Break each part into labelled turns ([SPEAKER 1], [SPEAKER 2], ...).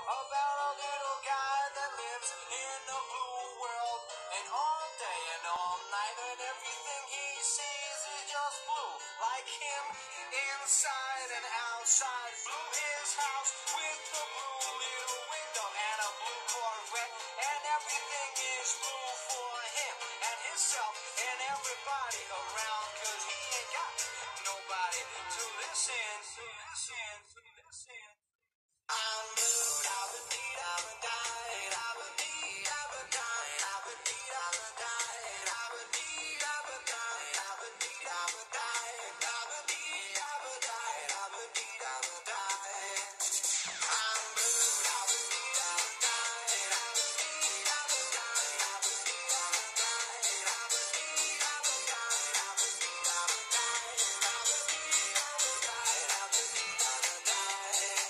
[SPEAKER 1] about a little guy that lives in a blue world, and all day and all night, and everything he sees is just blue, like him, inside and outside. Blue his house with a blue little window and a blue Corvette, and everything is blue for him and himself and everybody around, 'cause he ain't got nobody to listen, to listen, to listen. I'm blue, I'm a deed, I'm a died, I'm a deed, I'm a died, I'm a deed, I'm a died, I'm a deed, I'm a died, I'm a deed, I'm a died, I'm a deed, I'm a died, I'm a deed, I'm a died. I'm blue, I'm a deed, I'm a died, I'm a deed, I'm a died, I'm a deed, I'm a died, I'm a deed, I'm a died, I'm a deed, I'm a died, I'm a deed, I'm a died, I'm a deed, I'm a died.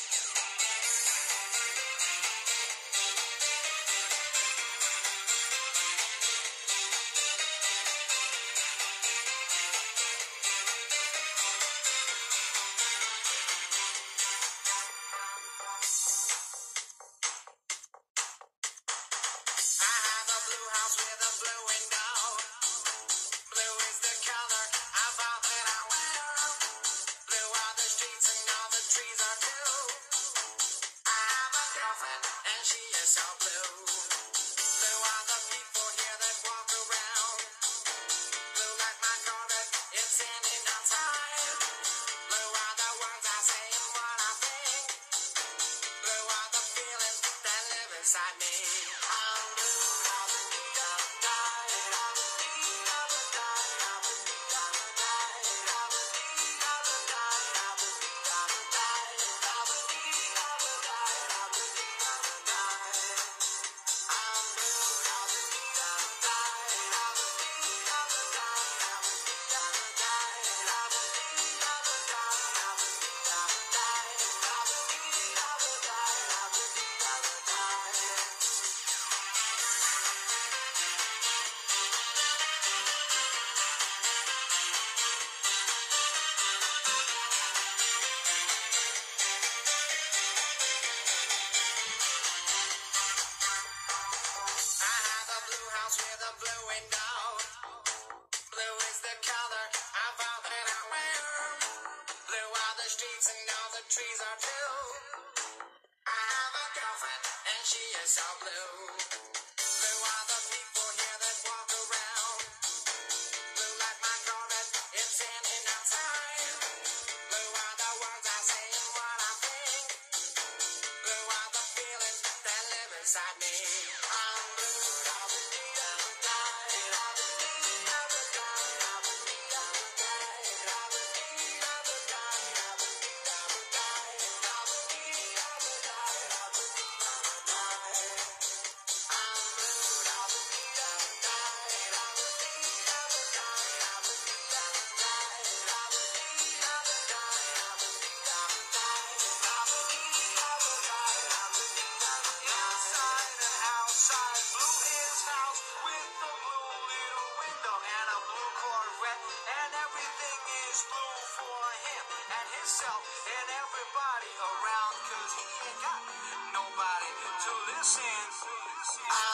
[SPEAKER 1] I have a blue house with a blue window. Blue is the color of all that I wear. Blue are the streets and all the trees are blue. I have a girlfriend and she is so blue. Blue are the people here that walk around. Blue like my Corvette, it's ending on time. Blue are the words I say and what I think. Blue are the feelings that live inside me. I'm blue, I'm a deed, I'm a died, I'm a deed, I'm a died, I'm a deed, I'm a died, I'm a deed, I'm a died, I'm a deed, I'm a died, I'm a deed, I'm a died, I'm a deed, I'm a died. I'm blue, I'm a deed, I'm a died, I'm a deed, I'm a died, I'm a deed, I'm a died, I'm a deed, I'm a died, I'm a deed, I'm a died, I'm a deed, I'm a died, I'm a deed, I'm a died. I have a blue house with a blue window. Blue is the color of all that I wear. Blue are the streets and all the trees are blue. I have a girlfriend and she is so blue. Blue are the people here that walk around. Blue like my Corvette, it's ending on time. Blue are the words I say and what I think. Blue are the feelings that live inside me. I'm blue, I'm a deed, I'm a died, I'm a deed, I'm a died, I'm a deed, I'm a died, I'm a deed, I'm a died, I'm a deed, I'm a died, I'm a deed, I'm a died, I'm a deed, I'm a died. I'm blue, I'm a deed, I'm a died, I'm a deed, I'm a died, I'm a deed, I'm a died, I'm a deed, I'm a died, I'm a deed, I'm a died, I'm a deed, I'm a died, I'm a deed, I'm a died. Inside and outside, blue his house with a blue little window and a blue Corvette, and everything is blue for him and himself and everybody around, 'cause he ain't got nobody to listen.